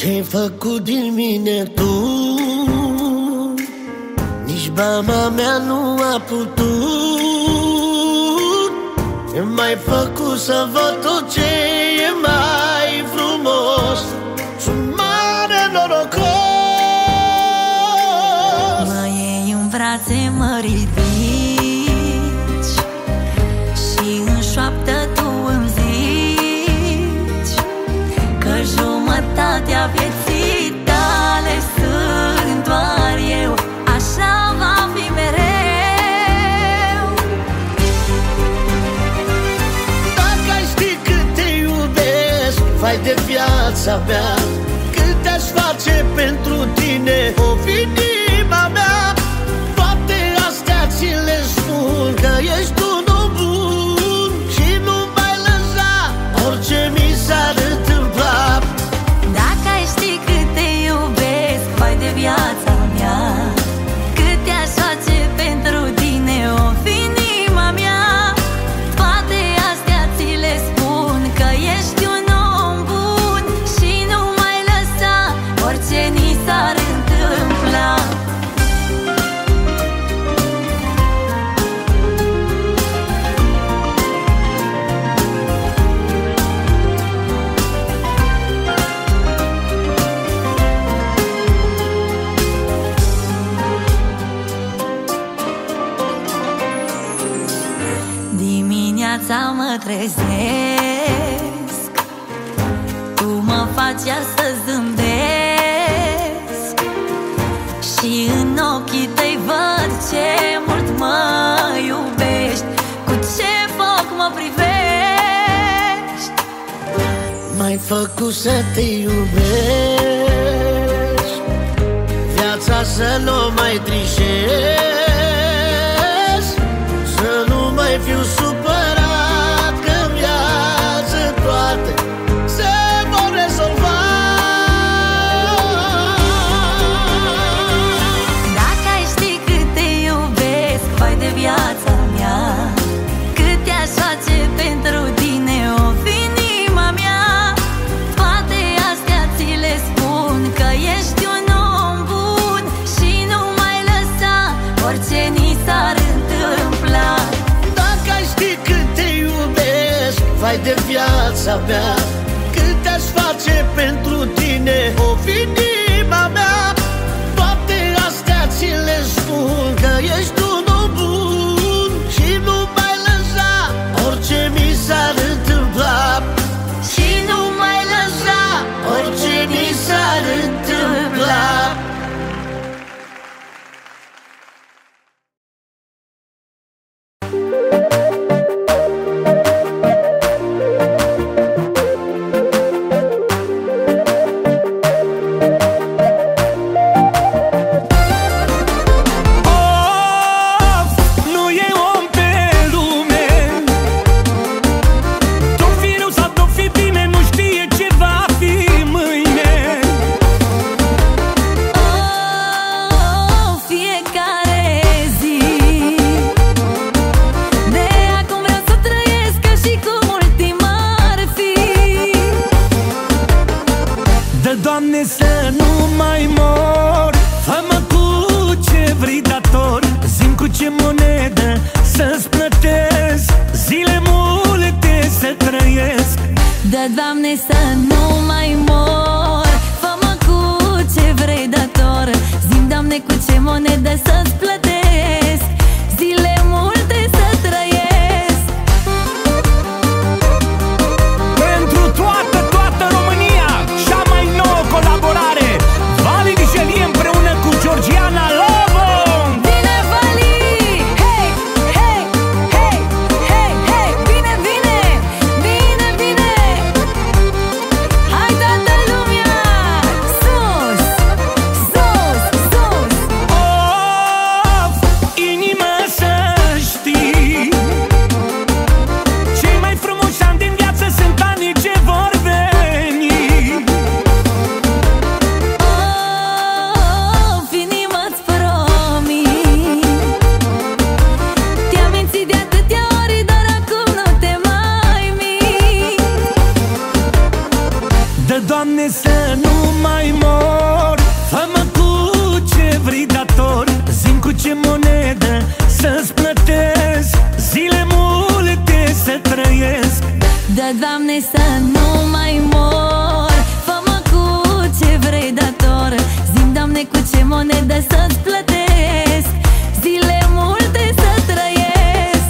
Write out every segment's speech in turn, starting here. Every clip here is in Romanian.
Ce-ai făcut din mine tu? Nici mama mea nu a putut. M-ai făcut să văd tot ce e mai frumos. Sunt mare norocos. Mă iei în brațe, mă ridici și în șoaptă tu îmi zici că jumătatea vieții tale sunt doar eu. Așa va fi mereu. Dacă ai ști cât te iubesc, vai de viața mea, cât te-aș face pentru tine, o fi inima mea. Toate astea ți le spun că ești un om bun și nu mai lăsa orice mi s-ar întâmpla. Dacă ai ști cât te iubesc, vai de viața mea, cât te-aș face pentru tine, o fi inima mea. Toate astea ți le spun că ești un om bun și nu mai lăsa orice ni s-ar întâmpla. Dimineața mă trezesc, tu mă faci iar să zâmbesc și în ochii tăi văd ce mult mă iubești, cu ce foc mă privești. M-ai făcut să te iubești, viața să nu mai trișezi, să nu mai fiu supărat, că în viață toate se vor rezolva. Dacă ai ști cât te iubesc, vai de viața mea, cât te-aș face pentru tine, o fi inima mea. Toate astea ți le spun că ești un om bun și nu mai lăsa orice ni s-ar întâmpla. Dacă ai ști cât te iubesc, vai de viața mea, cât te-aș face pentru tine, o fi inima mea. Toate astea ți le spun că ești un om bun și nu mai lăsa orice mi s-ar întâmpla. Și nu mai lăsa orice mi s-ar întâmpla. Doamne, să nu mai mor, fă-mă cu ce vrei dator, zi-mi cu ce monedă să-ți plătesc, zile multe să trăiesc. Da, Doamne, să nu mai mor, fă-mă cu ce vrei dator, zi-mi, Doamne, cu ce monedă să-ți plătesc, zile multe să trăiesc. Pentru toată România, cea mai nouă colaborare, Vali Vigelie împreună cu Georgiana Lobo. Vine Vali, hei, hei, hei, hei, hei, vine, vine, vine, vine. Hai toată lumea. Doamne, să nu mai mor. Fă-mă cu ce vrei dator. Zi-mi, Doamne, cu ce monedă să-ți plătesc. Zile multe să trăiesc.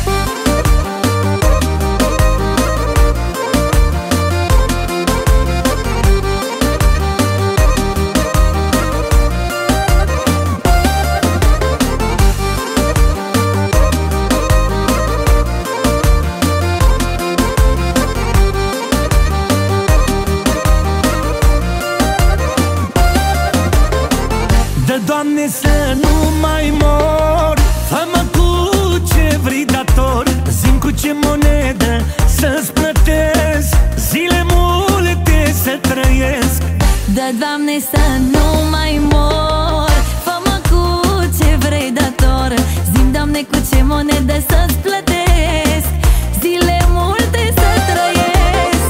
Doamne, să nu mai mor. Fă-mă cu ce vrei dator. Zi-mi cu ce monedă să-ți plătesc. Zile multe să trăiesc. Da, Doamne, să nu mai mor. Fă-mă cu ce vrei dator. Zi-mi, Doamne, cu ce monedă să-ți plătesc. Zile multe să trăiesc.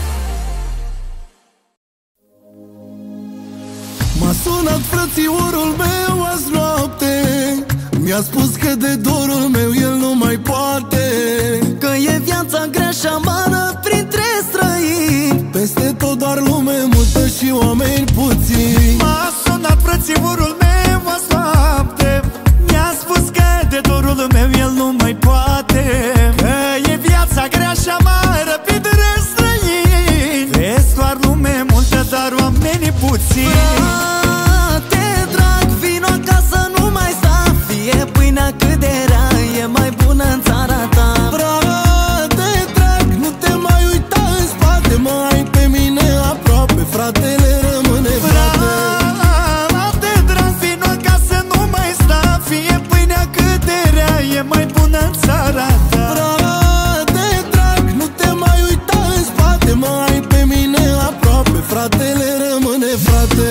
M-a sunat frățiorul meu azi noapte. Mi-a spus că de dorul meu el nu mai poate, că e viața grea și amară printre străini. Peste tot doar lume multă și oameni puțini. M-a sunat frățiorul meu azi noapte. Mi-a spus că de dorul meu el nu mai poate, că e viața grea și amară printre străini. Vezi doar lume multă, dar oamenii puțini. Cât de rea, e mai bună în țara ta. Frate drag, nu te mai uita în spate. Mai ai pe mine aproape, fratele rămâne frate. Frate drag, vino acasă, nu mai sta. Fie pâinea cât de rea, e mai bună în țara ta. Frate drag, nu te mai uita în spate. Mai ai pe mine aproape, fratele rămâne frate.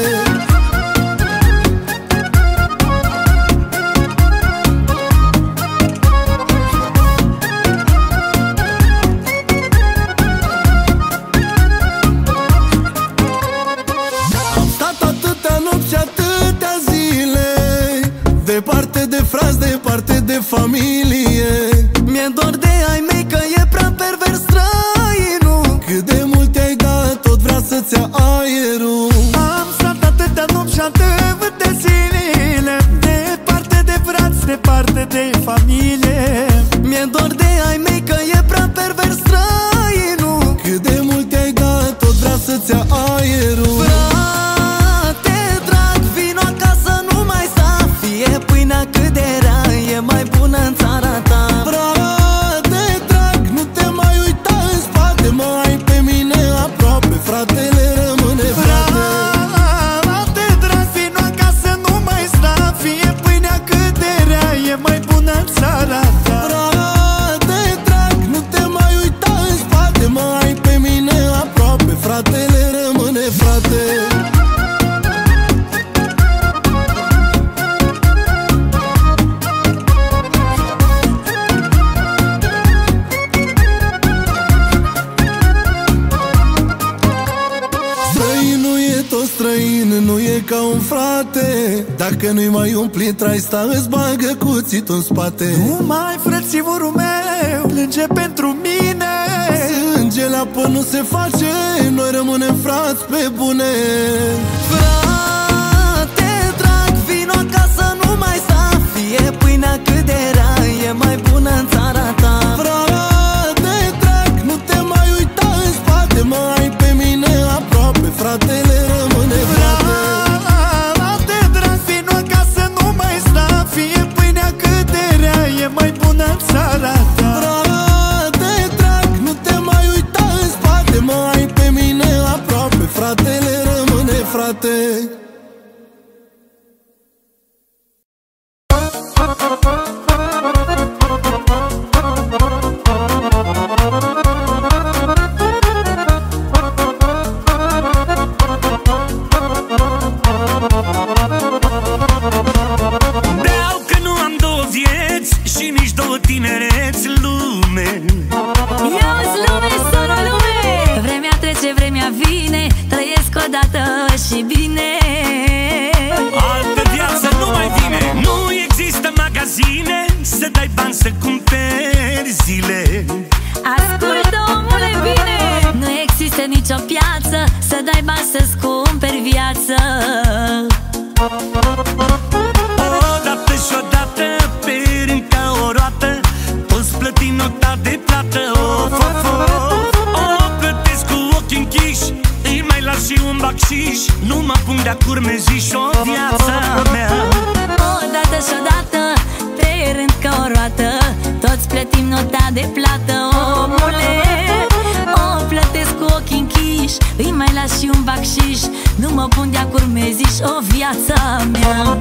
Departe de frați, departe de familie. Mi-e dor de ai mei că e prea pervers străinul. Cât de mult ai dat, tot vrea să-ți ia aerul. Am stat atâtea nopți și atâtea zile, departe de frați, departe de familie. Mi-e dor de ai mei că e prea pervers străinul. Cât de mult ai dat, tot vrea să-ți ia aerul. Cât de rea, e mai bună în țara ta. Frate drag, nu te mai uita în spate. Mai ai pe mine aproape, fratele rămâne frate. Frate drag, vino acasă, nu mai sta. Fie pâinea cât de rea, e mai bună în țara ta. Frate drag, nu te mai uita în spate. Mai ai pe mine aproape, fratele rămâne frate. Nu e ca un frate. Dacă nu-i mai umpli traista, îți bagă cuțitul în spate. Nu mai frățiorul meu, plânge pentru mine. Sânge la apă nu se face, noi rămânem frați pe bune. Frate drag, vino acasă, nu mai sta. Fie pâinea cât de rea, e mai bună în țara ta. Frate drag, nu te mai uita în spate. Mai ai pe mine aproape, fratele rămâne frate. Frate drag, vino acasă, nu mai sta. Fie pâinea cât de rea, e mai bună în țara ta. Frate drag, nu te mai uita în spate. Mai ai pe mine aproape, fratele rămâne frate. tinereți lume. Ia-ți lume, soro lume, vremea trece, vremea vine, trăiesc odată și bine. dai bani să-ți cumperi viață. Odată și odată, pe rând ca o roată, poți plăti nota de plată. Of, of, of. O plătesc cu ochii închiși, îi mai las și un bacșiș. Nu mă pun de-a curmeziși o viața mea. Odată și odată, pe rând ca o roată, toți plătim nota de plată, omule. O plătesc cu ochii închiși, îi mai las și un bacșiș. Nu mă pun de-a curmeziși o viața mea.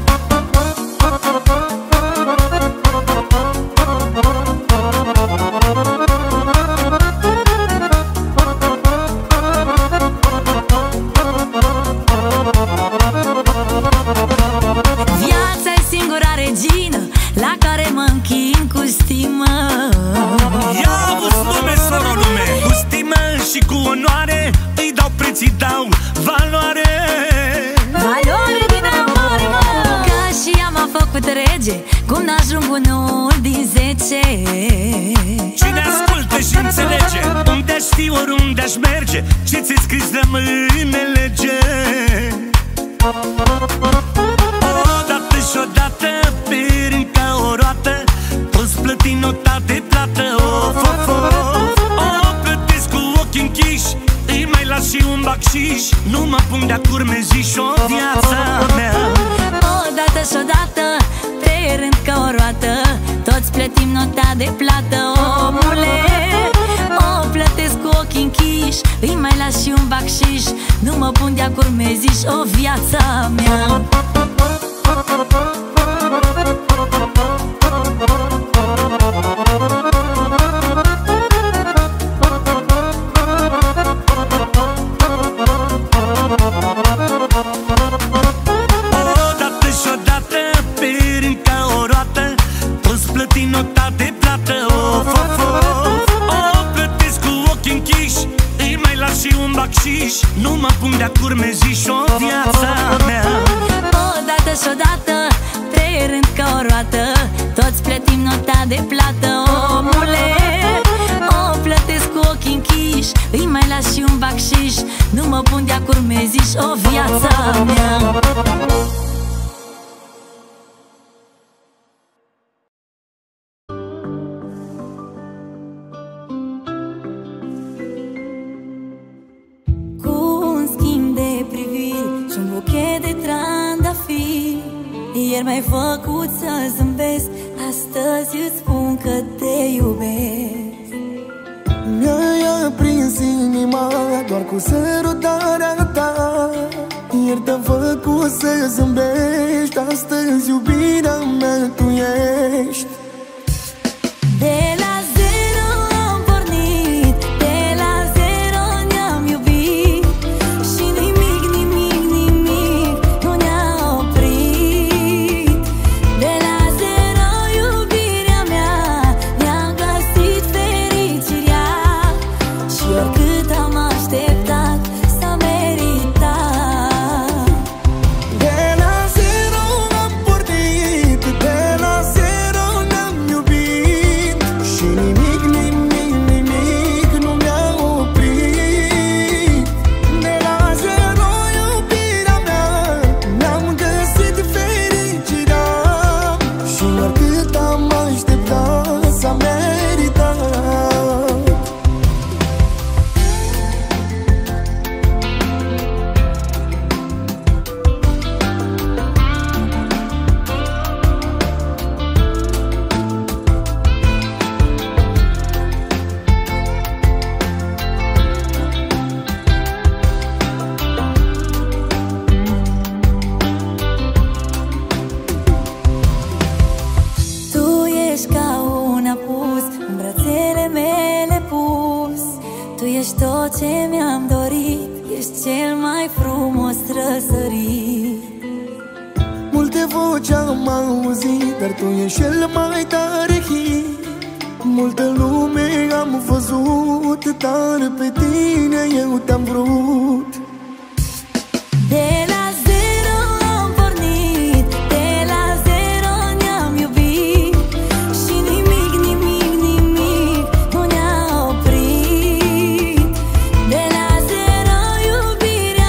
Viața-i singura regină la care mă închin cu stimă. Ia auzi lume, soro lume, cu stimă și cu onoare îi dau preț, îi dau valoare. Valoare din amor, mă! Ca și ea m-a făcut rege, cum n-ajung unul din 10. Cine ascultă și înțelege, unde-aș fi, oriunde-aș merge, ce ți-e scris rămâne lege. Odată și odată, pe rând ca o roată, poți plăti nota de plată. Of, of, of. O plătesc cu ochii închiși, îi mai las și un bacșiș. Nu mă pun de-a curmeziși o viața mea. Odată și odată, pe rând ca o roată, toți plătim nota de plată, omule. O plătesc cu ochii închiși, îi mai las și un bacșiș. Nu mă pun de-a curmeziși o viața mea. Odată și odată, pe rând ca o roată, poți plăti nota de plată. Of, of, of. O plătesc cu ochii închiși, îi mai las și un bacșiș. Nu mă pun de-a curmeziși o viața mea. Odată și odată, pe rând ca o roată, toți plătim nota de plată, omule. O plătesc cu ochii închiși, îi mai las și un bacșiș. Nu mă pun de-a curmeziși o viața mea. Ieri m-ai făcut să zâmbesc, astăzi îți spun că te iubesc. Mi-ai aprins inima doar cu sărutarea ta. Ieri te-am făcut să zâmbești, astăzi iubirea mea tu ești. De la zero am pornit, de la zero ne-am iubit și nimic, nimic, nimic nu ne-a oprit. De la zero iubirea mea ne-a găsit fericirea și oricât am așteptat s-a meritat. De la zero am pornit, de la zero ne-am iubit și nimic, nimic, nimic nu mi-a oprit. De la zero iubirea mea ne-am găsit fericirea și oricât am așteptat s-a meritat. Tu ești ca un apus, în brațele mele pus. Tu ești tot ce mi-am dorit, ești cel mai frumos răsărit. Multe voci am auzit, dar tu ești cel mai tare hit. Multă lume am văzut, dar pe tine eu te-am vrut. De la zero am pornit, de la zero ne-am iubit și nimic, nimic, nimic nu ne-a oprit. De la zero iubirea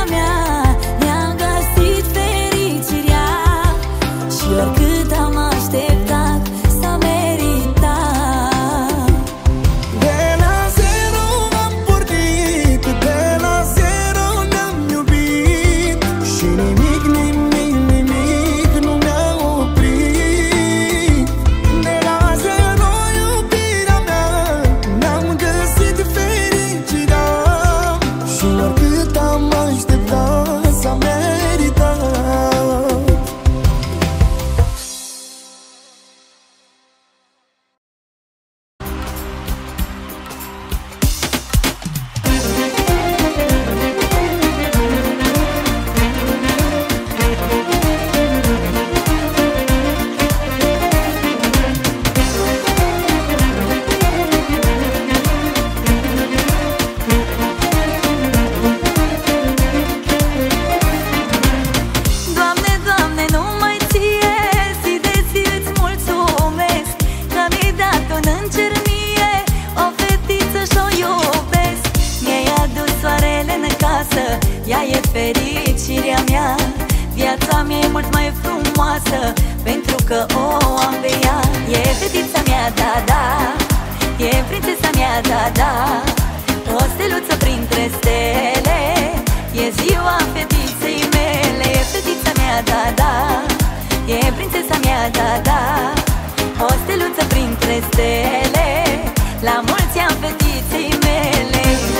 frumoasă, pentru că o am pe ea. E fetița mea, da, da, e prințesa mea, da, da, o steluță printre stele, e ziua fetiței mele. E fetița mea, da, da, e prințesa mea, da, da, o steluță printre stele, la mulți ani fetiței mele.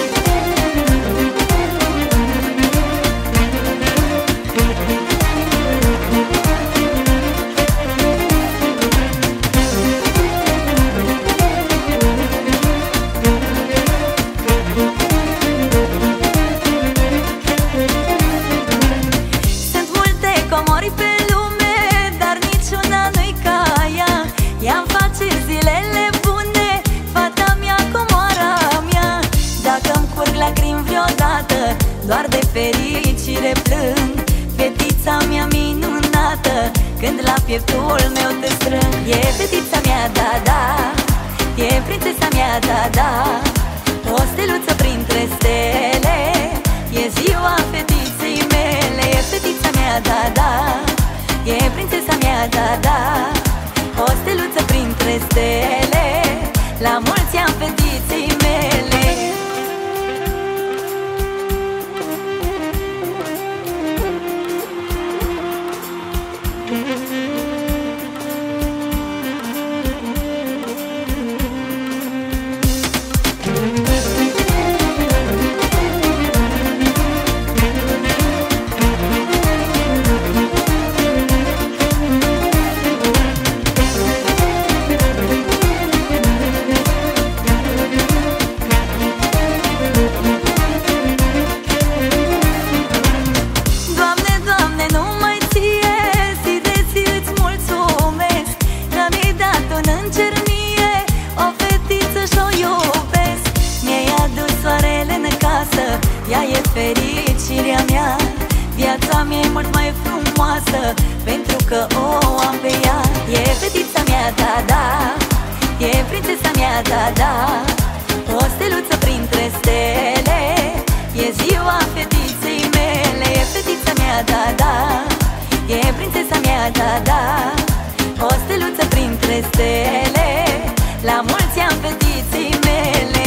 Sunt multe comori pe lume, dar niciuna nu-i ca ea. Ea-mi face zilele bune, fata mea, comoara mea. Dacă-mi curg lacrimi vreodată, doar de fericire plâng. Fetița mea minunată, când la pieptul meu te strâng. E fetița mea, da, da, e prințesa mea, da, da, o steluță printre stele, e ziua fetiței mele. E fetița mea, da, da, e prințesa mea, da, da, o steluță printre stele, la mulți ani fetiței mele. Doamne, Doamne, numai ție zi de zi îți mulțumesc, că mi-ai dat un înger mie, o fetiță și-o iubesc. Mi-ai adus soarele în casă, ea e fericirea mea. Viața mea e mult mai frumoasă, pentru că o am pe ea. E fetița mea, da, da, e prințesa mea, da, da, o steluță printre stele, e ziua fetiței mele. E fetița mea, da, da, e prințesa mea, da, da, o steluță printre stele, la mulți ani fetiței mele.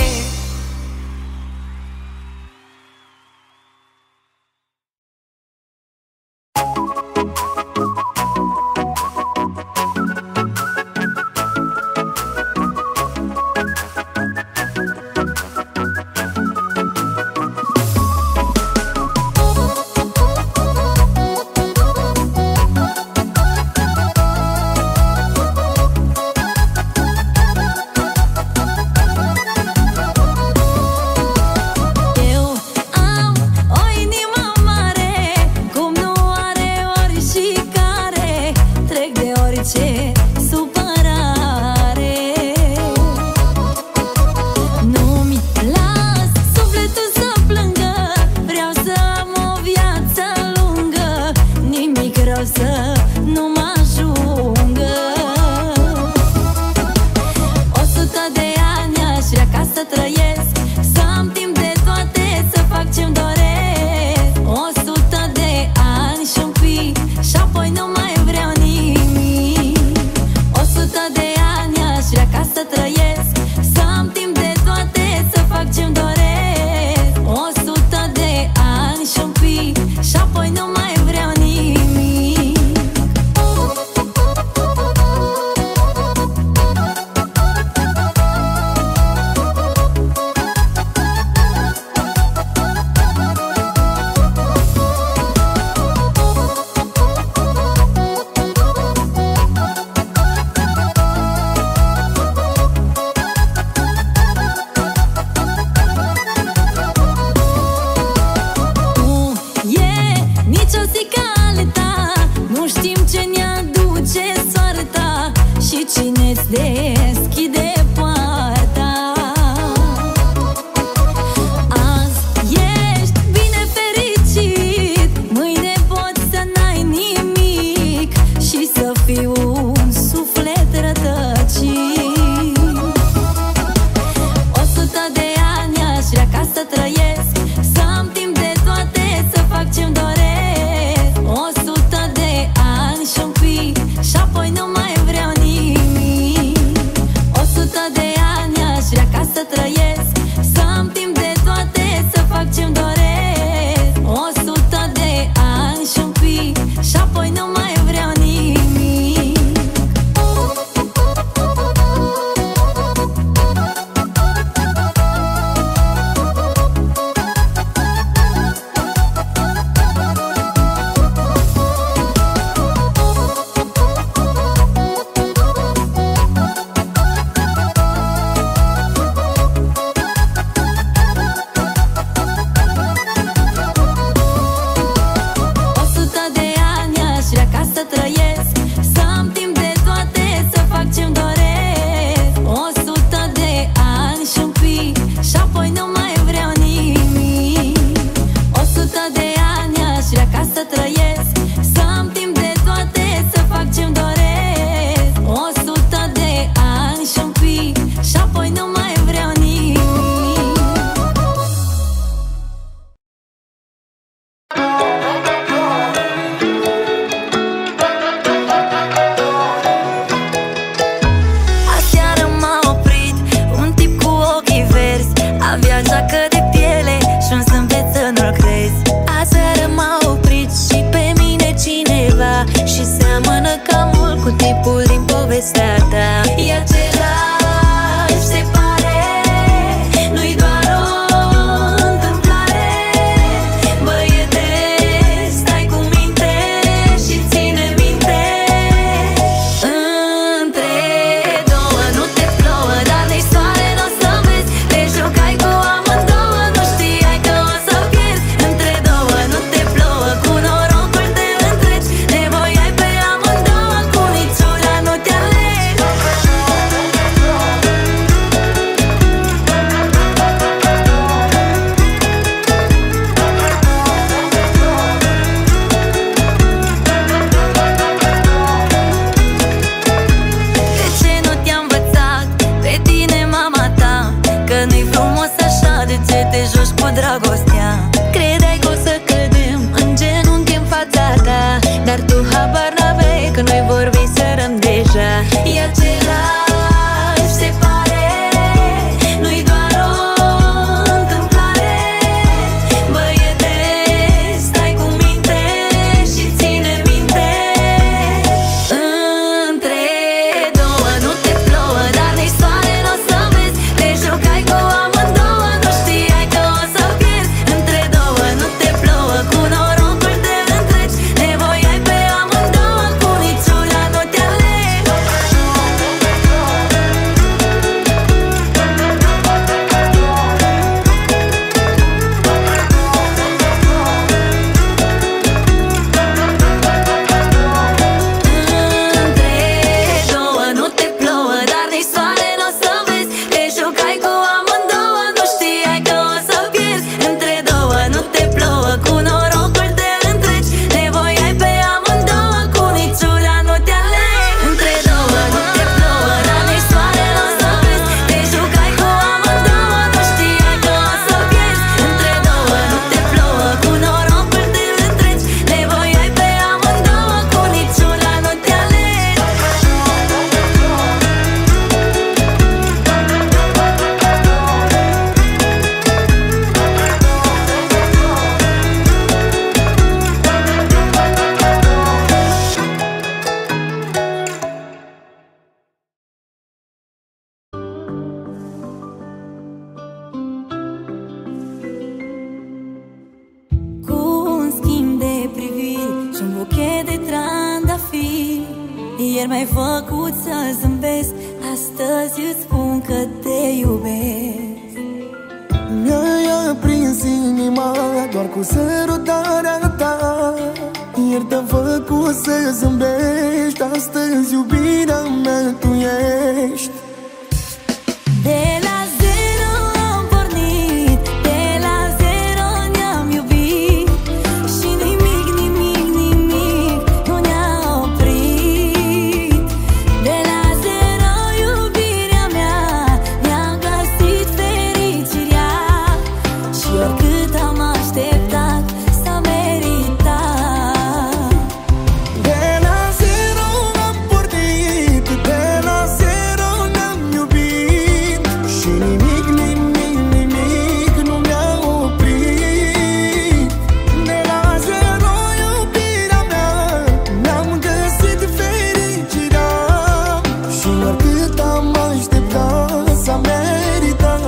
și un buchet de trandafiri. Ieri m-ai făcut să zâmbesc, astăzi îți spun că te iubesc. Mi-ai aprins inima doar cu sărutarea ta. Ieri te-am făcut să zâmbești, astăzi iubirea mea tu ești. De la zero am pornit, de la zero ne-am iubit și nimic, nimic, nimic nu ne-a oprit. De la zero iubirea mea ne-a găsit fericirea și oricât am așteptat s-a meritat. De la zero am pornit, de la zero ne-am iubit și nimic, nimic, nimic nu ne-a oprit. De la zero iubirea mea ne-am găsit fericirea și oricât am așteptat s-a meritat.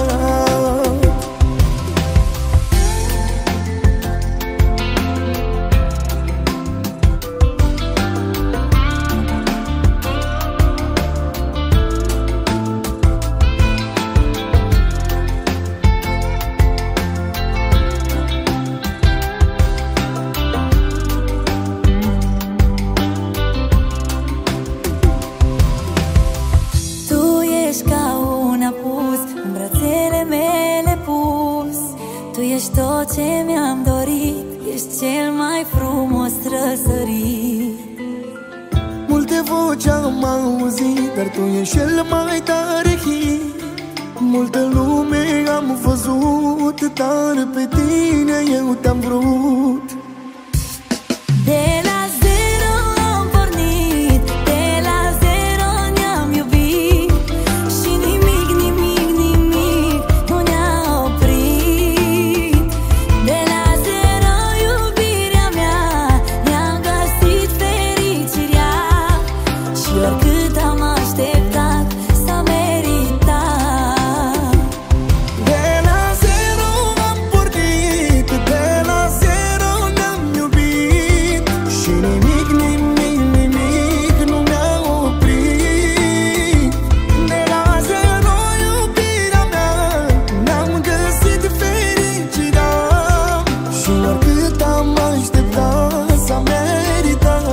Tu ești ca un apus în brațele mele pus. Tu ești tot ce mi-am dorit, ești cel mai frumos răsărit. Multe voci am auzit, dar tu ești cel mai tare hit. Multă lume am văzut, dar pe tine eu te-am vrut. De la zero am pornit, de la zero ne-am iubit și nimic, nimic, nimic nu ne-a oprit. De la zero iubirea mea ne-a găsit fericirea și oricât am așteptat s-a meritat. De la zero am pornit, de la zero ne-am iubit și nimic, nimic, nimic nu ne-a oprit. De la zero iubirea mea ne-am găsit fericirea și oricât am așteptat s-a meritat.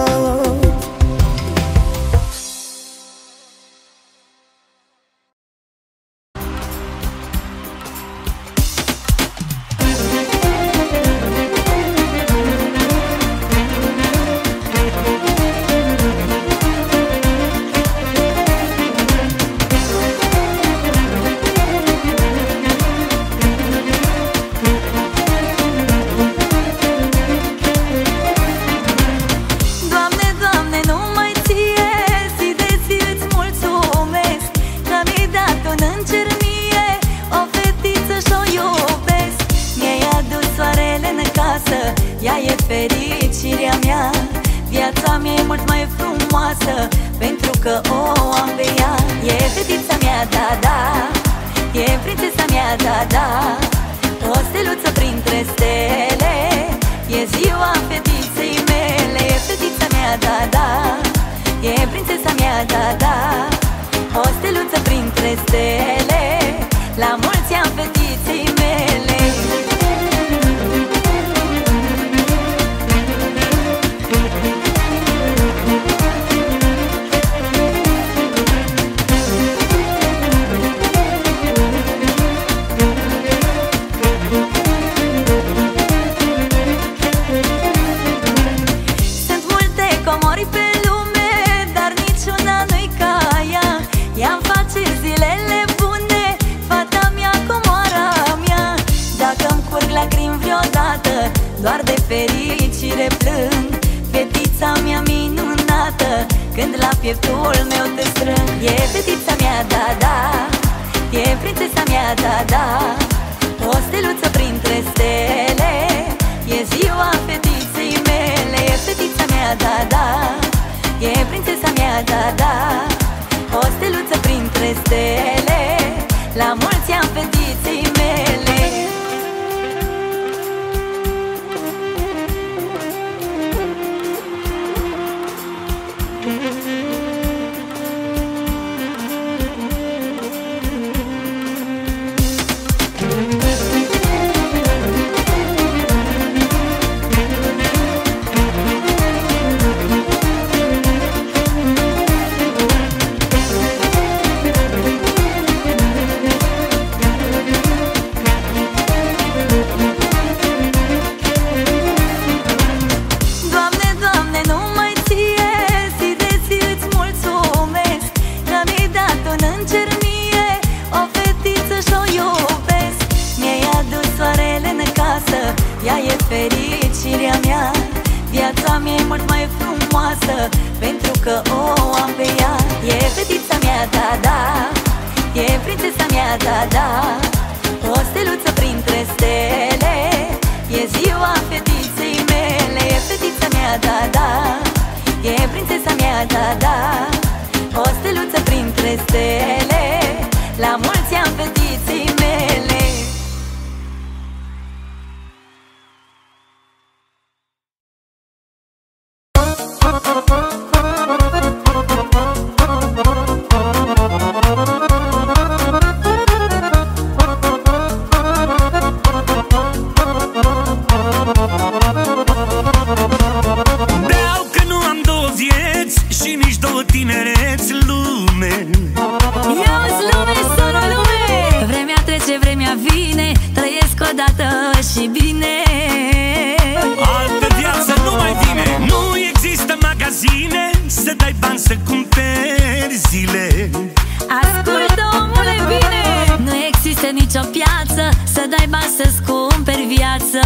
Doamne, Doamne, numai Ție zi de zi îți mulțumesc că mi-ai dat un înger mie, o fetiță și-o iubesc. Mi-ai adus soarele în casă, ea e fericirea mea. Viața mea e mult mai frumoasă pentru că o am pe ea. E fetița mea, da, da, e prințesa mea, da, da, o steluță printre stele, e ziua fetiței mele. E fetița mea, da, da, e prințesa mea, da, da, o steluță printre stele, la mulți ani fetiței mele. Sunt multe comori pe lume, dar niciuna nu-i ca ea. Ea-mi face zilele bune, fata mea, comoara mea. Dacă-mi curg lacrimi vreodată, doar de fericire plâng. Fetița mea minunată, când la pieptul meu te strâng. E fetița mea, da, da, e prințesa mea, da, da, o steluță printre stele, e ziua fetiței mele. E fetița mea, da, da, e prințesa mea, da, da, o steluță printre stele, la mulți ani fetiței mele. Fetița mea e mult mai frumoasă, pentru că o am pe ea. E fetița mea, da, da, e prințesa mea, da, da, o steluță printre stele, e ziua fetiței mele. E fetița mea, da, da, e prințesa mea, da, da, o steluță printre stele, la mulți ani fetiței mele. Vreau că nu am două vieți și nici două tinereți în lume. Ia-ți lume, sună lume! Vremea trece, vremea vine, trăiesc odată și bine. Altă viață nu mai vine. Nu există magazine să dai bani să cumperi zile. Ascultă, omule, bine! Nu există nicio piață să dai bani să-ți cumperi viață.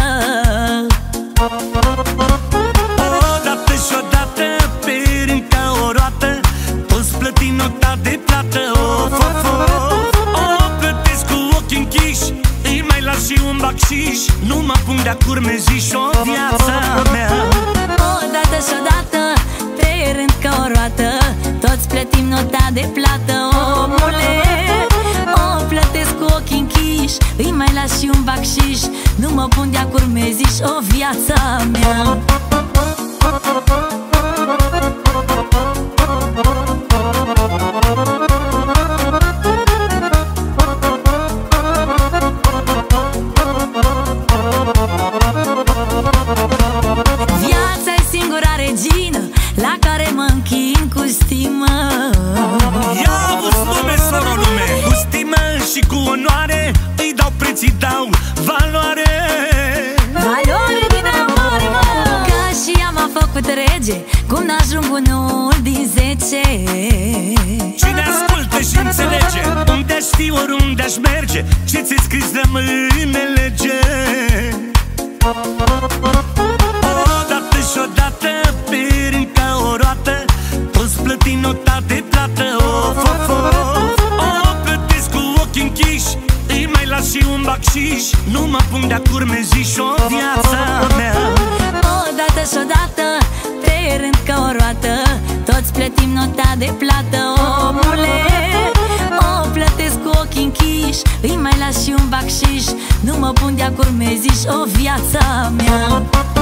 Odată și odată, pe rând ca o roată, poți plăti nota de plată. Of, of, of. O plătesc cu ochii închiși, îi mai las și un bacșiș. Nu mă pun de-a curmeziși o viața mea. Odată și odată, pe rând ca o roată, toți plătim nota de plată, omule. O plătesc cu ochii închiși, îi mai las și un bacșiș. Nu mă pun de-a curmeziși o viața mea. Viața-i singura regină la care mă închin cu stimă. Ia auzi lume, soro lume, cu stimă și cu onoare îi dau preț, îi dau valoare. Valoare din amore, mă! Că și ea m-a făcut rege, cum n-ajung unul din 10. Cine ascultă și înțelege, unde-aș fi, oriunde-aș merge, ce ți-e scris rămâne lege. Odată și odată, pe rând ca o roată, poți plăti nota de plată. Of, of, of. O plătesc cu ochii închiși, îi mai las și un bacșiș. Nu mă pun de-a curmeziși o viața mea. Odată și odată, pe rând ca o roată, toți plătim nota de plată, omule. O plătesc cu ochii închiși, îi mai las și un bacșiș. Nu mă pun de-a curmeziși o viața mea.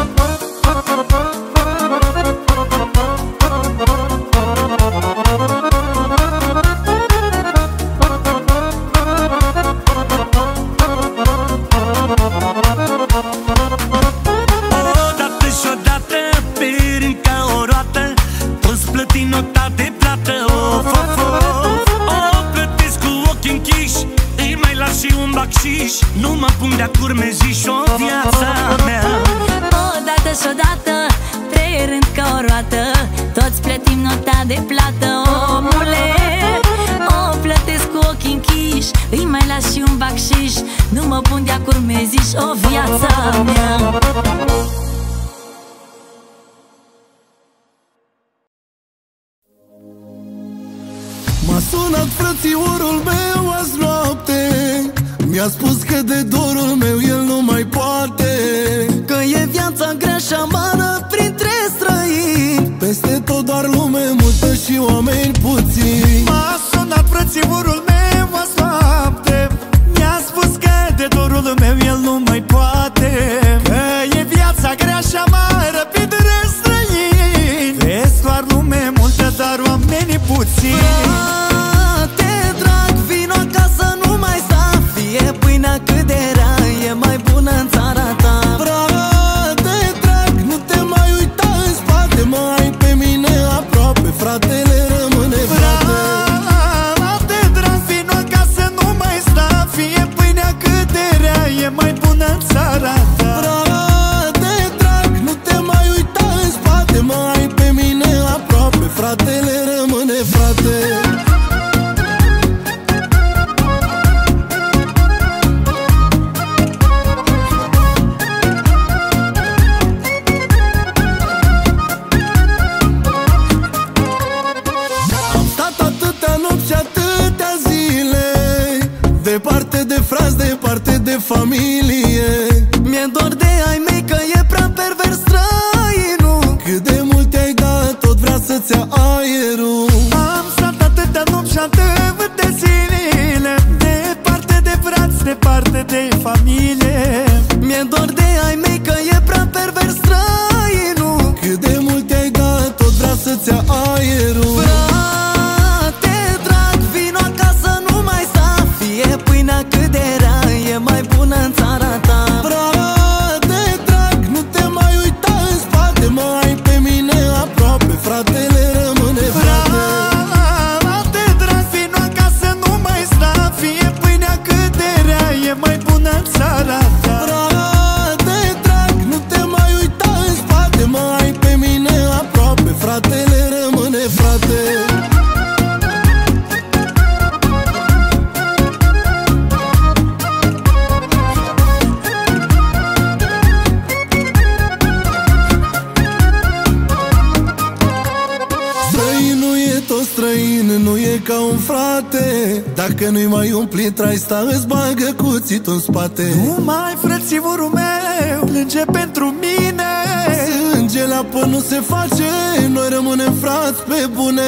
Odată și odată, pe rând ca o roată, poți plăti nota de plată. Of, of, of. O plătesc cu ochii închiși, îi mai las și un bacșiș. Nu mă pun de-a curmeziși o viața mea. Odată și odată, pe rând ca o roată, toți plătim nota de plată, omule. O plătesc cu ochii închiși, îi mai las și un bacșiș. Nu mă pun de-a curmeziși o viața mea. M-a sunat frățiorul meu azi noapte, mi-a spus că de dorul meu el nu mai poate, că e viața grea și amară printre străini, peste tot doar lume multă și oameni puțini. M-a sunat frățiorul meu azi noapte, mi-a spus că de dorul meu el nu mai poate, că e viața grea și amară printre străini, vezi doar lume multă, dar oamenii puțini. Frate drag, vino acasă, nu mai sta, fie pâinea cât de rea, e mai bună în țara ta. Frate drag, nu te mai uita în spate, mai ai pe mine aproape, fratele rămâne frate. Frate drag, vino acasă, nu mai sta, fie pâinea cât de rea, e mai bună în țara ta. Frate drag, nu te mai uita în spate, mai ai pe mine aproape, fratele rămâne frate. Departe de frați, departe de familie. Mi-e dor de ai mei că e prea pervers străinul. Cât de mult ai dat, tot vrea să-ți ia aerul. Am stat atâtea nopți și atâtea zile, departe de frați, departe de familie. Mi-e dor de ai mei că e prea pervers străinul. Cât de mult ai dat, tot vrea să-ți ia aerul. Frate drag, vino acasă, nu mai sta. Fie pâinea cât de rea, e mai bună în țara ta. Frate drag, nu te mai uita în spate. Mă ai pe mine aproape, fratele rămâne frate. Frate drag, vino acasă, nu mai sta. Fie pâinea cât de rea, e mai bună în țara ta. Frate drag, nu te mai uita în spate. Mă ai pe mine aproape, fratele rămâne frate. Străinul e tot străin, nu e ca un frate. Dacă nu-i mai umplit trai, sta, îți bagă cuțitul în spate. Nu mai frățiorul meu, plânge pentru mine. Sânge la apă nu se face, noi rămânem frați pe bune.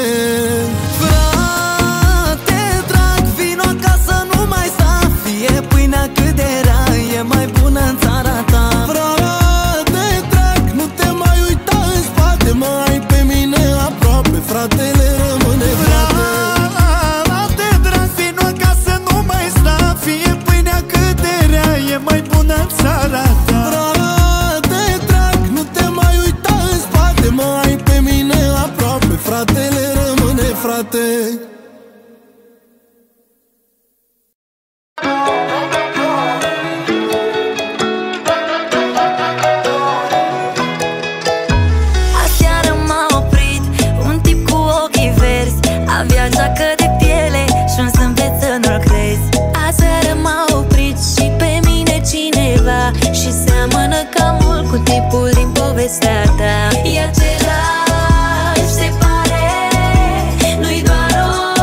Frate drag, vino acasă, nu mai sta. Fie pâinea cât de rea, e mai bună în țara ta. Frate drag, nu te mai uita în spate. Mă ai pe mine aproape, fratele rămâne frate. Frate drag, vino acasă, nu mai sta. Fie pâinea cât de rea, e mai bună în țara ta. Frate drag, nu te mai uita în spate. Mă ai pe mine aproape, fratele rămâne frate. Aseară m-a oprit un tip cu ochii verzi. Avea geacă de piele și un zâmbet să nu-l crezi. Aseară m-a oprit și pe mine cineva, și seamănă cam mult cu tipul din povestea ta. E același, se pare, nu-i doar o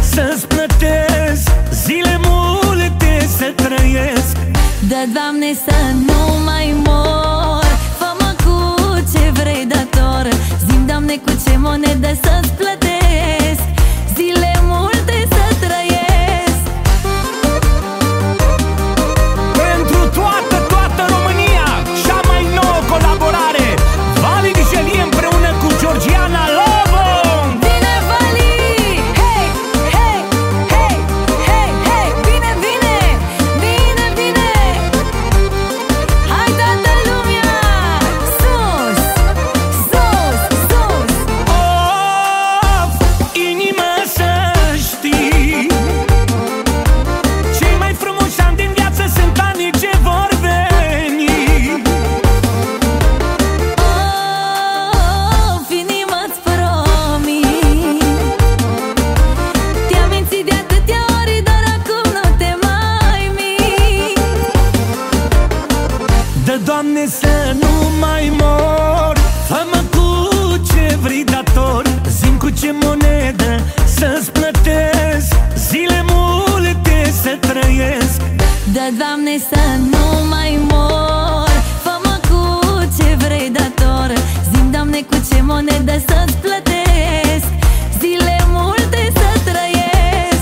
să-ți plătesc, zile multe să trăiesc. Da, Doamne, să nu mai mor, fă-mă cu ce vrei dator. Zi-mi, Doamne, cu ce monedă să-ți plătesc, zile multe să trăiesc. Pentru toată România, cea mai nouă colaborare, Vali Vigelie împreună cu Georgiana Lobo. Vine Vali, hei, hei, hei, hei, hei. Vine, vine, vine, vine. Hai toată lumea, sus, sus, sus. Of, inima să știi, cei mai frumoși ani din viață sunt anii ce vor veni. Of, inima-ți promit. Te-am mințit de atâtea ori, dar acum nu te mai mint. Dă, Doamne, să nu mai mor, fă-mă cu ce vrei dator. Zi-mi cu ce monedă să-ți plătesc, zile multe să trăiesc. Da, Doamne, să nu mai mor, fă-mă cu ce vrei dator. Zi-mi, Doamne, cu ce monedă să-ți plătesc, zile multe să trăiesc.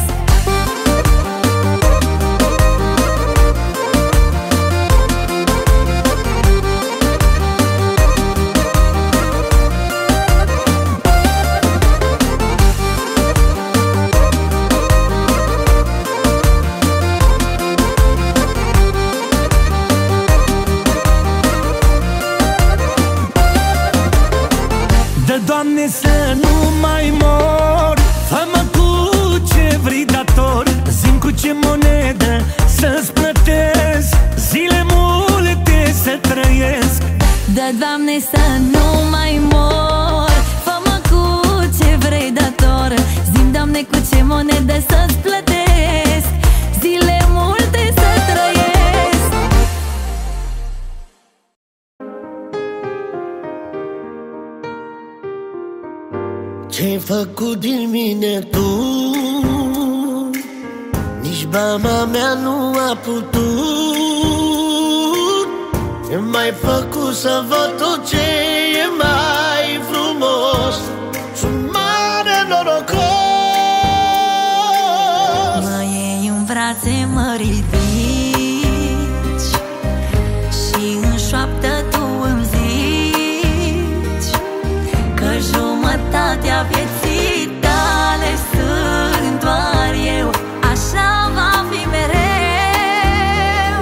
Dă, Doamne, să nu mai mor, fă-mă cu ce vrei dator. Zi-mi cu ce monedă să-ți plătesc, zile multe să trăiesc. Da, Doamne, să nu mai mor, fă-mă cu ce vrei dator. Zi-mi, Doamne, cu ce monedă să-ți plătesc, zile multe să trăiesc. Ce-ai făcut din mine tu, nici mama mea nu a putut. M-ai făcut să văd tot ce e mai frumos. Sunt mare norocos. Mă iei în brațe, mă ridici și în șoaptă tu îmi zici că jumătatea vieții tale sunt doar eu. Așa va fi mereu.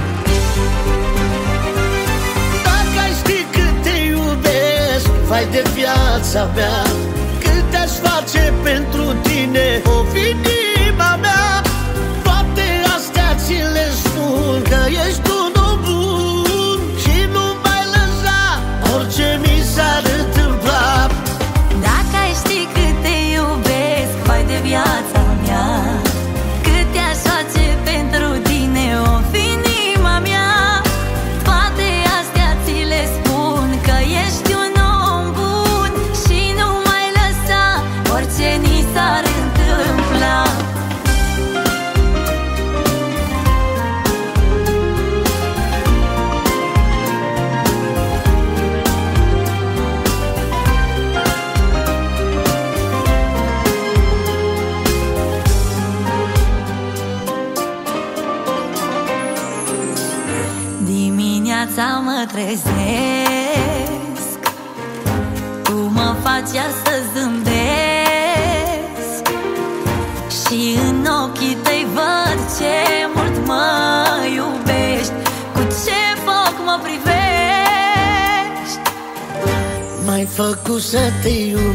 Dacă ai ști cât te iubesc, vai de viața mea, cât te-aș face pentru tine, o fi inima mea. Toate astea ți le spun, că ești un om bun și nu mai lăsa orice mi s-ar întâmpla. Dacă ai ști cât te iubesc, vai de viața mea, cât te-aș face pentru tine, o fi inima mea. Toate astea ți le spun, că ești un om bun și nu mai lăsa orice ni s-ar întâmpla. Dimineața mă trezesc, tu mă faci iar să zâmbesc și în ochii tăi văd ce mult mă iubești, cu ce foc mă privești. M-ai făcut să te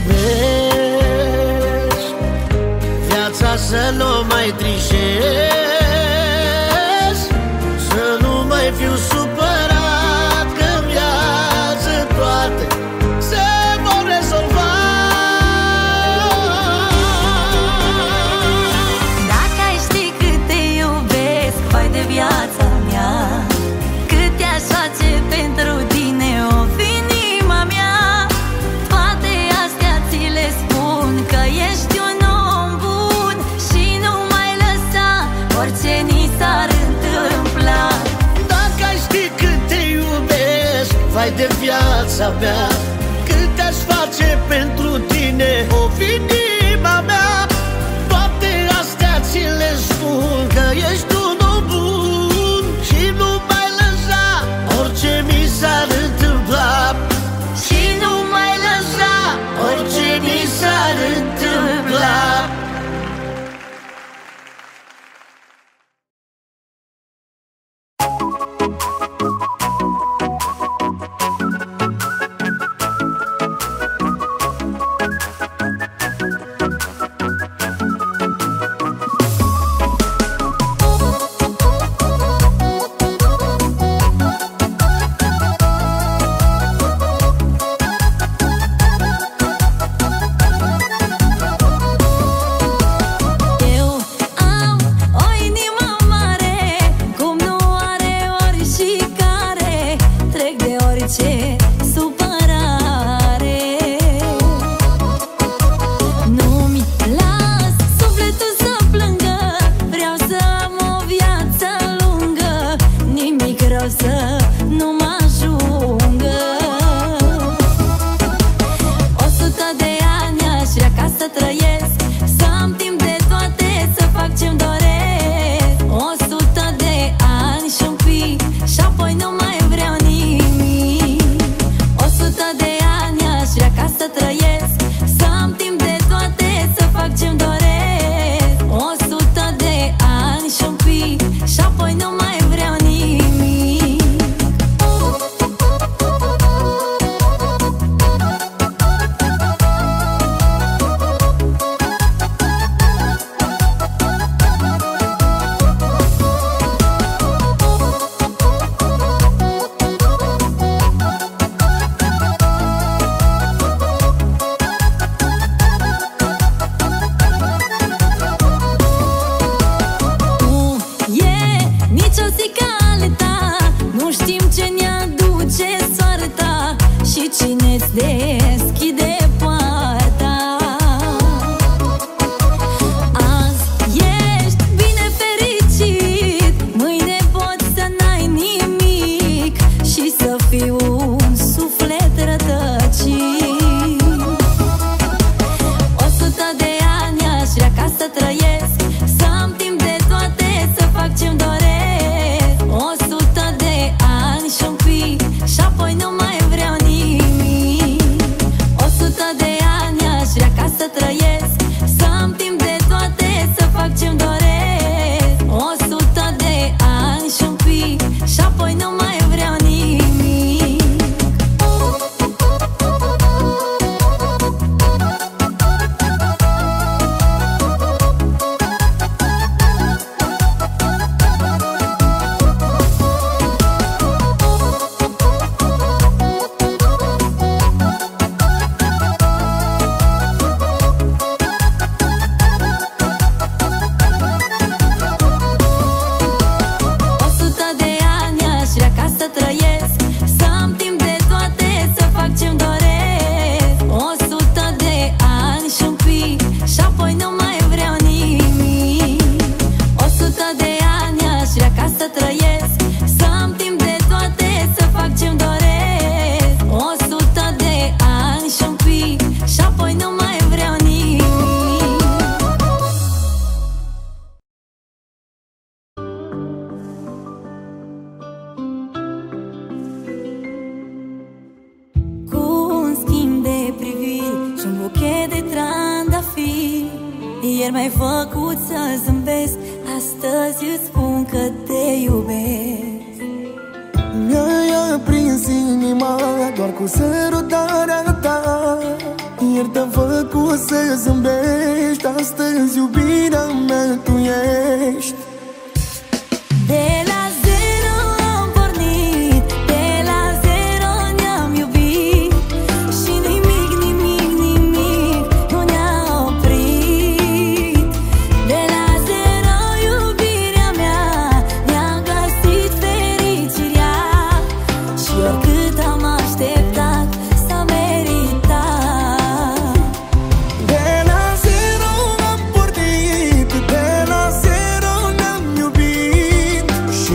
iubești, viața să nu mai trișezi, să nu mai fiu supărat, că în viață toate se vor rezolva. Dacă ai ști cât te iubesc, vai de viața mea, cât te-aș face pentru tine, o fi inima mea. Toate astea ți le spun, că ești un om bun de viața mea. Cât aș face pentru tine, o fi inima mea. Toate astea ți le spun, că ești un om bun. Și nu mai lăsa orice mi s-ar întâmpla. Și nu mai lăsa orice mi s-ar întâmpla. Ieri m-ai făcut să zâmbesc, astăzi îți spun că te iubesc. Mi-ai aprins inima doar cu sărutarea ta. Ieri te-am făcut să zâmbești, astăzi iubirea mea tu ești. De la zero am pornit, de la zero ne-am iubit și nimic, nimic, nimic nu ne-a oprit. De la zero iubirea mea ne-a găsit fericirea și oricât am așteptat s-a meritat. De la zero am pornit, de la zero ne-am iubit și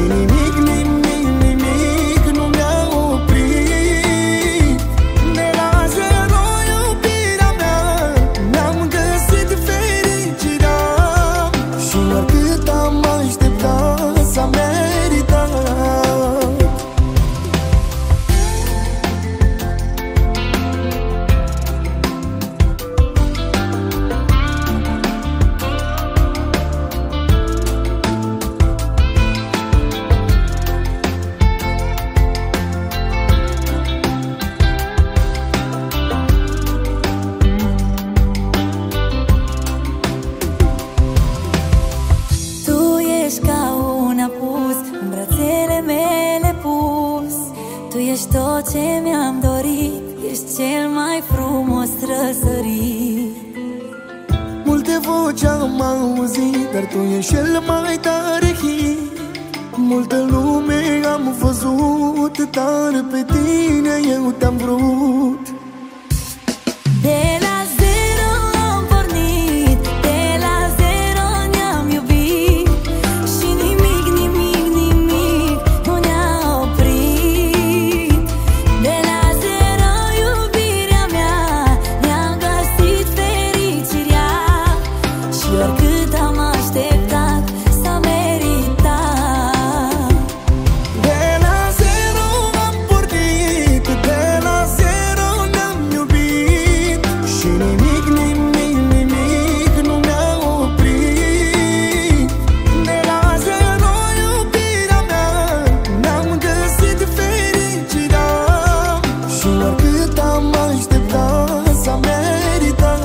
ești tot ce mi-am dorit, ești cel mai frumos răsărit. Multe voci am auzit, dar tu ești cel mai tare hit. Multă lume am văzut, dar pe tine eu te-am vrut. De la zero am pornit, de la zero ne-am iubit și nimic, nimic, nimic nu ne-a oprit. De la zero iubirea mea, ne-am găsit fericirea și oricât am așteptat s-a meritat. De la zero am pornit, de la zero ne-am iubit și nimic, nimic, nimic nu ne-a oprit. De la zero iubirea mea, ne-am găsit fericirea și oricât am așteptat s-a meritat.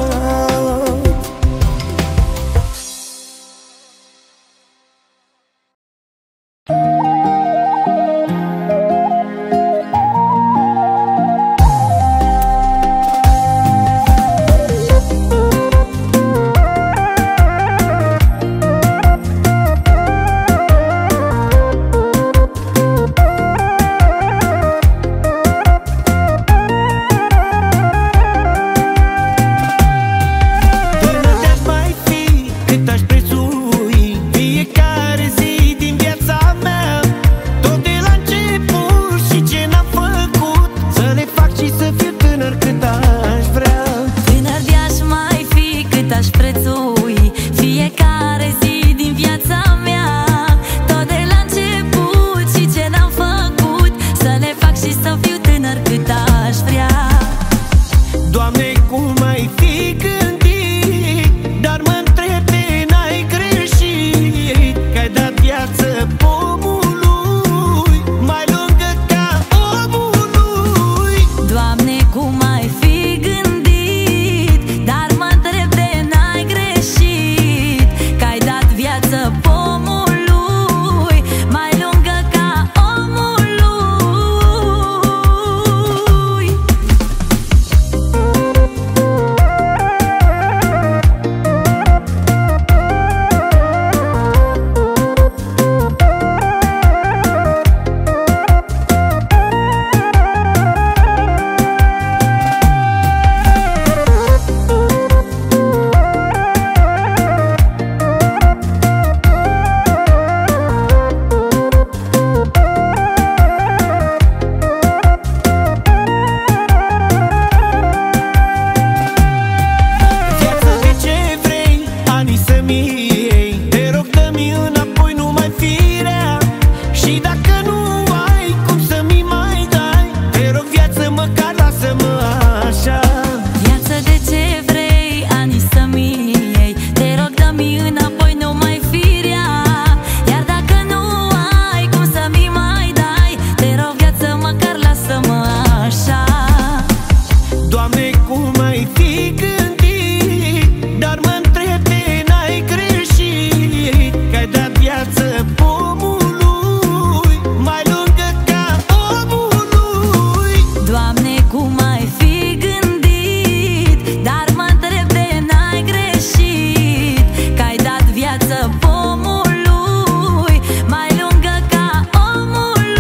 Până de-aș mai fi, cât aș prețui fiecare zi din viața mea. Tot de la început și ce n-am făcut, să le fac și să fiu tânăr cât aș vrea. Tânăr de-aș mai fi, cât aș prețui fiecare zi din viața mea. Tot de la început și ce n-am făcut, să le fac și să fiu tânăr cât aș vrea. Doamne, cum ai fi gândit, dar mă întreb de n-ai greșit, că ai dat viață omului mai lungă ca omului. Doamne, cum ai fi gândit, dar mă întreb de n-ai greșit, că ai dat viață pomului mai lungă ca omului. Viață, de ce vrei anii să-mi iei? Te rog, dă-mi înapoi numai firea. Și dacă nu ai cum să-mi mai dai, te rog, viață, măcar lasă-mă așa. Viață, de ce vrei ani să-mi iei? Te rog, dă-mi înapoi numai firea. Iar dacă nu ai cum să-mi mai dai, te rog, viață, măcar lasă-mă așa. Doamne, cum ai fi gândit, dar mă întreb de n-ai greșit, că ai dat viață omului mai lungă ca omului. Doamne, cum ai fi gândit, dar mă întreb de n-ai greșit, că ai dat viață pomului mai lungă ca omului.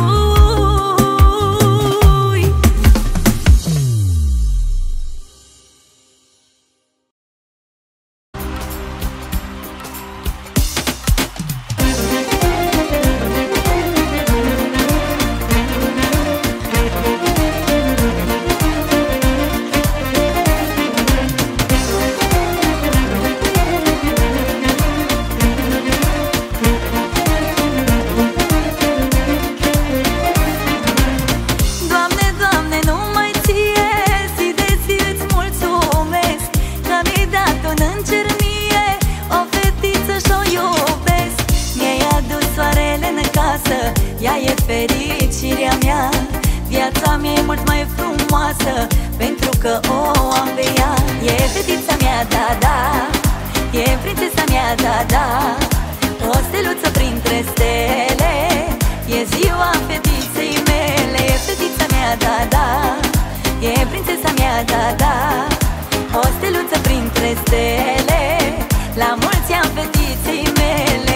Doamne, Doamne, numai Ție zi de zi îți mulțumesc, că mi-ai dat un înger mie, o fetiță și-o iubesc. Mi-ai adus soarele în casă, ea e fericirea mea. Viața mea e mult mai frumoasă, pentru că o am pe ea. E fetița mea, da, da, e prințesa mea, da, da, o steluță printre stele, e ziua fetiței mele, e fetița mea, da, da. E prințesa mea, da, da. O steluță printre stele, la mulți ani fetiței mele.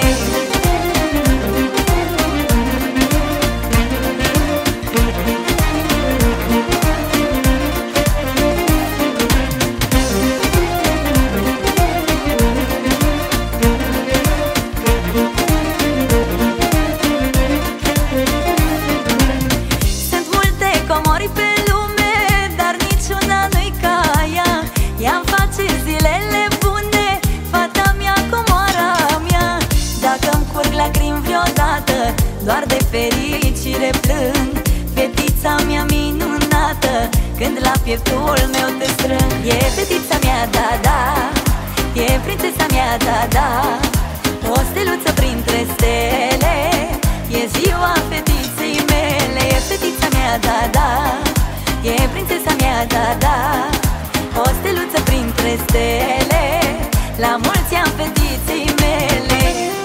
Sunt multe comori pe lume, dar niciuna nu-i ca ea. Ea-mi face zilele bune, fata mea, comoara mea. Dacă-mi curg lacrimi vreodată, doar de fericire plâng. Fetița mea minunată, când la pieptul meu te strâng. E fetița mea, da, da. E prințesa mea, da, da. O steluță printre stele, e ziua fetiței mele. E fetița mea, da, da. E prințesa mea, da, da. O steluță printre stele, la mulți ani fetiței mele.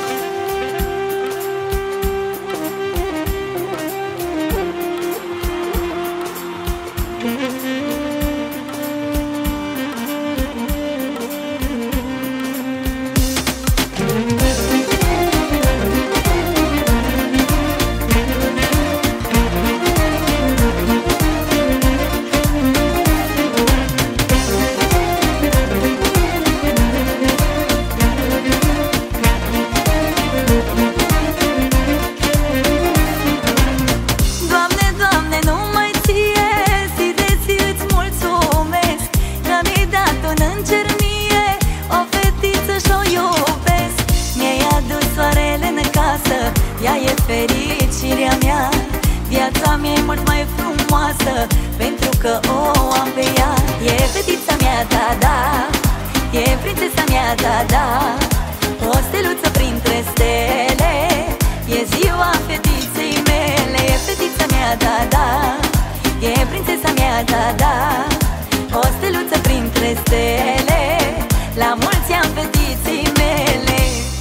Doamne, Doamne, numai Ție zi de zi îți mulțumesc, că mi-ai dat un înger mie, o fetiță și-o iubesc. Mi-ai adus soarele în casă, ea e fericirea mea. Viața mea e mult mai frumoasă, pentru că o am pe ea. E fetița mea, da, da. E prințesa mea, da, da. O steluță printre stele, e ziua fetiței mele. E fetița mea, da, da. E prințesa mea, da, da. O steluță printre stele, la mulți ani fetiței mele.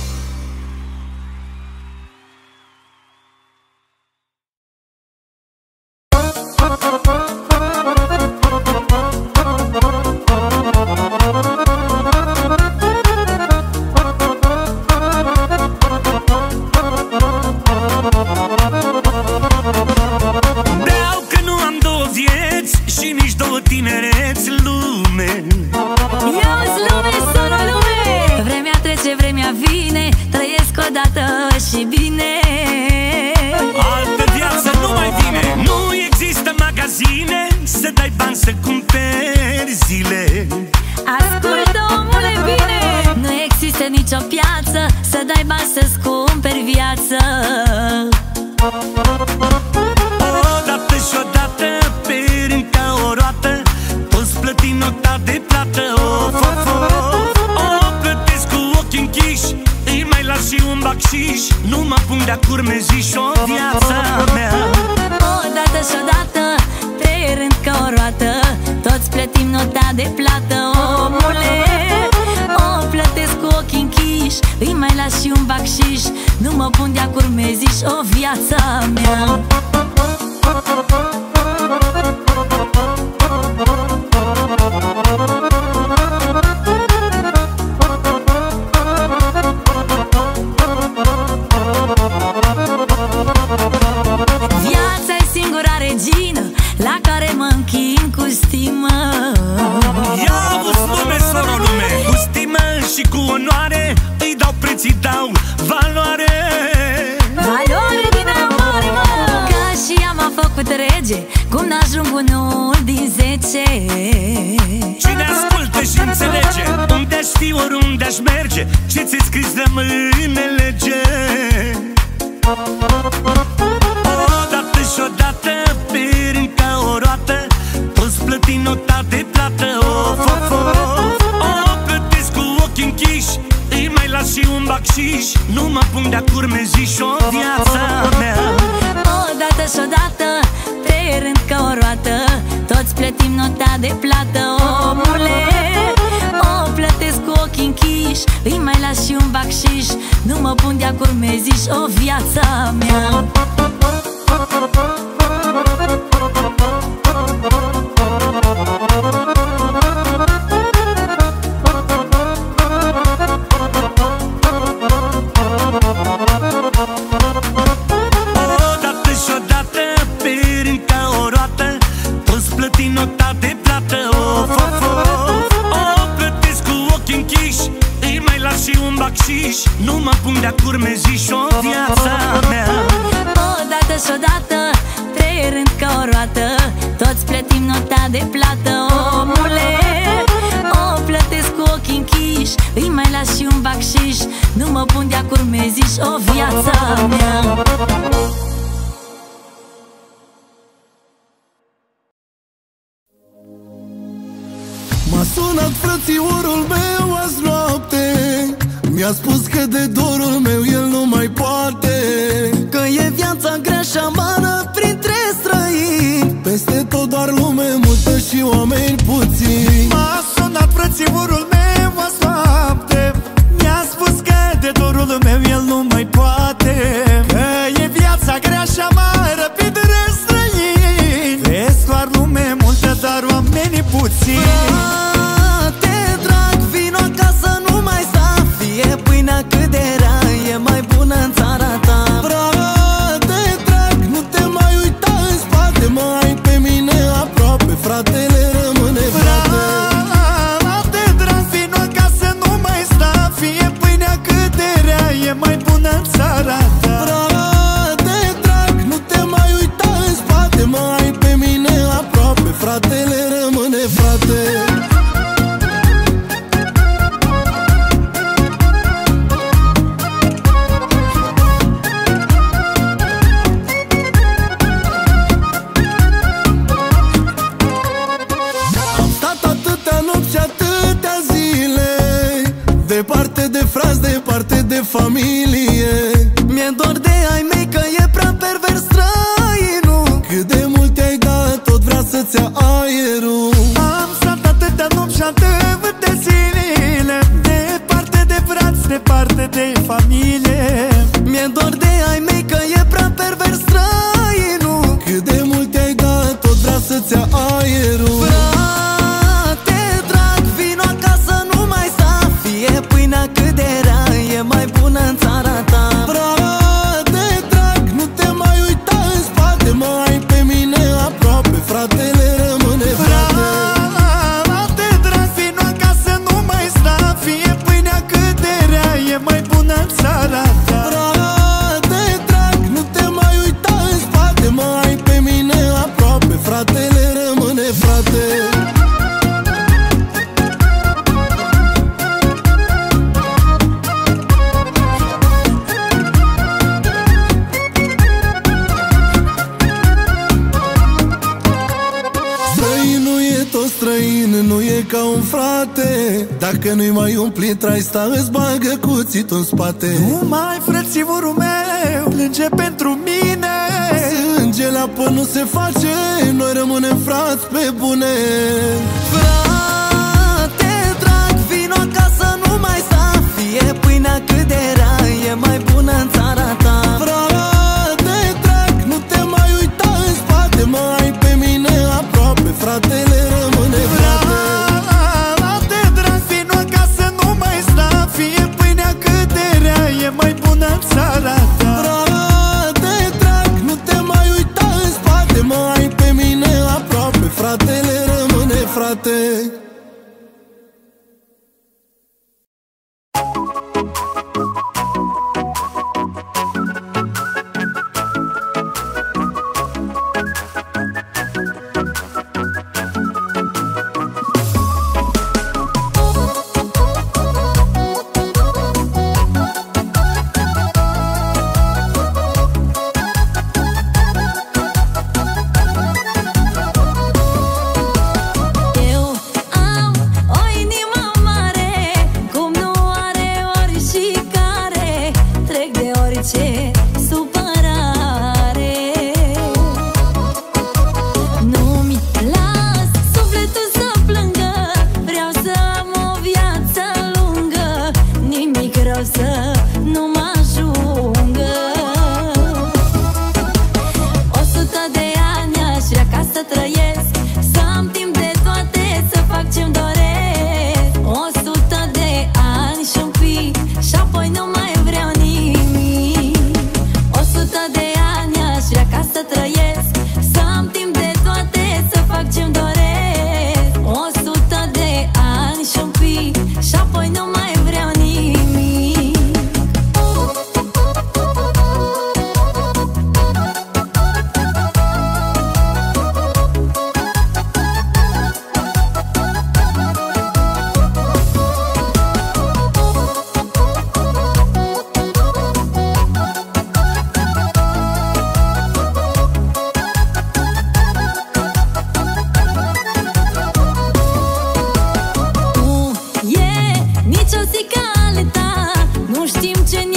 Vreau că nu am două vieți și nici două tinereți în lume. Ia-uzi lume, sună lume. Vremea trece, vremea vine, trăiesc odată și bine. Altă viață nu mai vine. Nu există magazine să dai bani să cumperi zile. Ascultă, omule, bine. Nu există nicio piață să dai bani să-ți cumperi viață. Odată și odată, pe rând ca o roată, poți plăti nota de plată. Of, of, of. O plătesc cu ochii închiși, îi mai las și un bacșiș. Nu mă pun de-a curmeziș o viața mea. Odată și odată, pe rând ca o roată, toți plătim nota de plată, omule. O plătesc cu ochii închiși, îi mai las și un bacșiș. Nu mă pun de-a curmeziș o viața mea. Viața-i singura regină la care mă închin cu stimă. Ia-uzi lume, soro lume, cu stimă și cu onoare îi dau preț, îi dau valoare. Valoare din amore, mă. Ca și ea m-a făcut rege, cum n-ajung unul din 10. Cine ascultă și înțelege, unde-aș fi, oriunde-aș merge, ce ți-e scris rămâne lege. Odată și odată, pe rând ca o roată, poți plăti nota de plată. Of, of, of. O plătesc cu ochii închiși, îi mai las și un bacșiș. Nu mă pun de-a curmeziș o viața mea. Odată și odată, pe rând ca o roată, toți plătim nota de plată, omule. O plătesc cu ochii închiși, îi mai las și un bacșiș. Nu mă pun de-a curmeziș o viața mea. zici, nu mă pun de-a curmeziși o viața mea. Odată și odată, trei rând ca o roată, toți plătim nota de plată, omule. O plătesc cu ochii închiși, îi mai las și un bacșiș, nu mă pun de-a curmeziși o viața mea. M-a sunat frățiorul meu azi noapte, mi-a spus că de dorul meu el nu mai poate, că e viața grea și amară printre străini, peste tot doar lume multă și oameni puțini. M-a sunat frățiorul meu azi noapte, mi-a spus că de dorul meu el nu mai poate, că e viața grea și amară printre străini, vezi doar lume multă, dar oamenii puțini. Cât de rea, e mai bună în țara ta. Frate, drag, nu te mai uita în spate, mai ai pe mine aproape, fratele rămâne frate. Frate, drag, vino acasă, nu mai sta, fie pâinea cât de rea, e mai bună în țara ta. Frate, drag, nu te mai uita în spate, mai ai pe mine aproape, fratele rămâne frate. Departe de frați, departe de familie, mi-e dor de ai mei că e prea pervers străinul, cât de mult ai dat, tot vrea să-ți ia aerul. Am stat atâtea nopți și atâtea zile, departe de frați, departe de familie, mi-e dor de ai mei că e prea pervers străinul, cât de mult ai dat, tot vrea să-ți ia aerul. Cât de rea, e mai bună în țara ta. Frate, drag, nu te mai uita în spate, mai ai pe mine aproape, fratele rămâne frate. Frate, drag, vino acasă, nu mai sta, fie pâinea cât de rea, e mai bună în țara ta. Frate, drag, nu te mai uita în spate, mai ai pe mine aproape, fratele rămâne frate. Nu e ca un frate, dacă nu-i mai umpli trai, sta, îți bagă cuțitul în spate. Nu mai frățiorul meu, plânge pentru mine, sânge la apă nu se face, noi rămânem frați pe bune. Frate, drag, vino acasă, nu mai sta, fie pâinea cât de rea, e mai bună în țara ta. Frate, drag, nu te mai uita în spate, mai ai pe mine aproape, fratele rămâne frate. Frate, drag, vino acasă, nu mai sta, fie pâinea cât de rea, e mai bună în țara ta. Frate, drag, nu te mai uita în spate, mai ai pe mine aproape, fratele rămâne frate.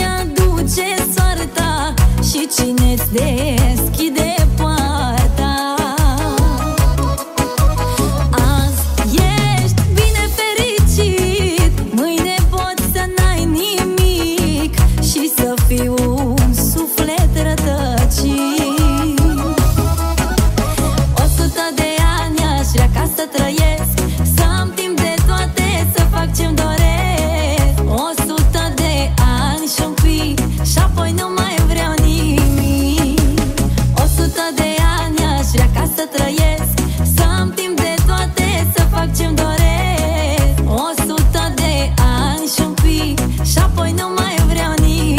mi-aduce soarta și cine-ți deschide poarta. Azi ești bine fericit, mâine poți să n-ai nimic și să fii un suflet rătăcit. 100 de ani aș vrea ca să trăiesc, să am timp de toate, să fac ce-mi doresc. 100 de ani și un pic și apoi nu mai vreau nimic. 100 de ani aș vrea ca să trăiesc, să am timp de toate, să fac ce-mi doresc. 100 de ani și un pic și apoi nu mai vreau nimic.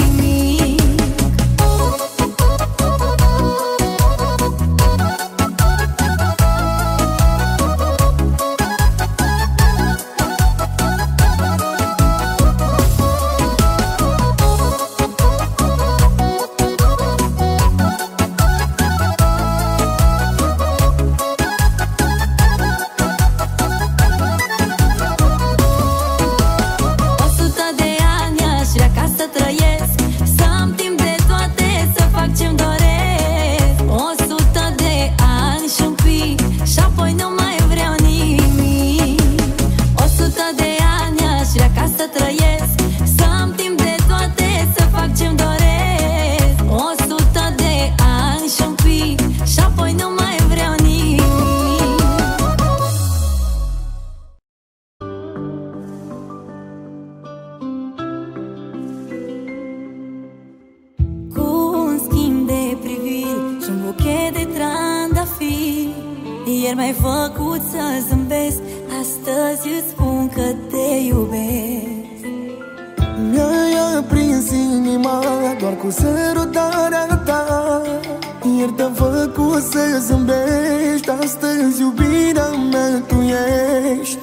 Ieri m-ai făcut să zâmbesc, astăzi îți spun că te iubesc. Mi-ai aprins inima doar cu sărutarea ta. Ieri te-am făcut să zâmbești, astăzi iubirea mea tu ești.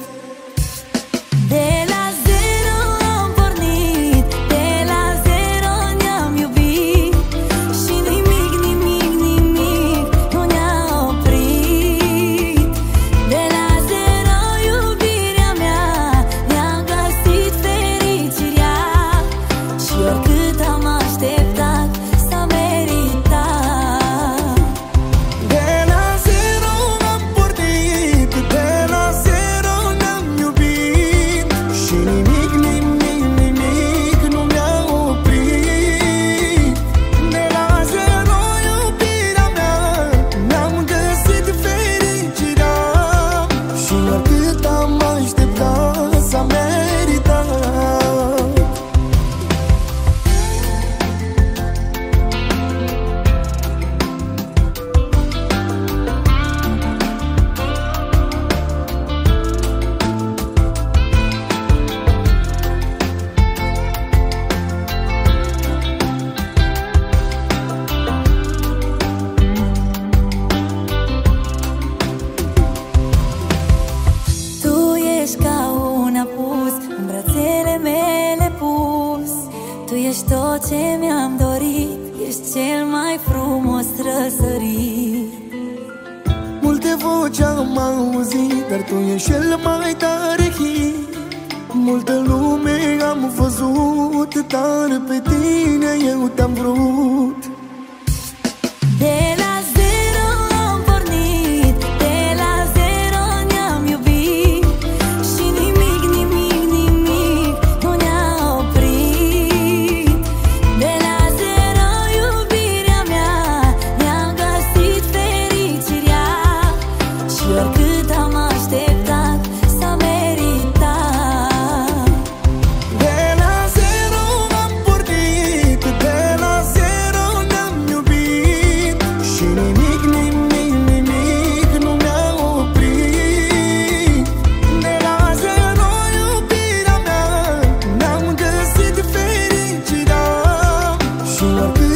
De la zero am pornit, de la zero ne-am iubit și nimic, nimic, nimic nu ne-a oprit. De la zero iubirea mea ne-a găsit fericirea și oricât am așteptat s-a meritat. De la zero am pornit, de la zero ne-am iubit și nimic, nimic, nimic nu ne-a oprit. De la zero iubirea mea ne-am găsit fericirea și oricât am așteptat s-a meritat. Tu ești ca un apus, în brațele mele pus. Tu ești tot ce mi-am dorit, ești cel mai frumos răsărit. Multe voci am auzit, dar tu ești cel mai tare hit. Multă lume am văzut, dar pe tine eu te-am vrut. De la zero am pornit, de la zero ne-am iubit și nimic, nimic, nimic nu ne-a oprit. De la zero iubirea mea ne-a găsit fericirea și oricât am așteptat s-a meritat. De la zero am pornit, de la zero ne-am iubit și nimic, nimic, nimic nu ne-a oprit. De la zero iubirea mea ne-am găsit fericirea și oricât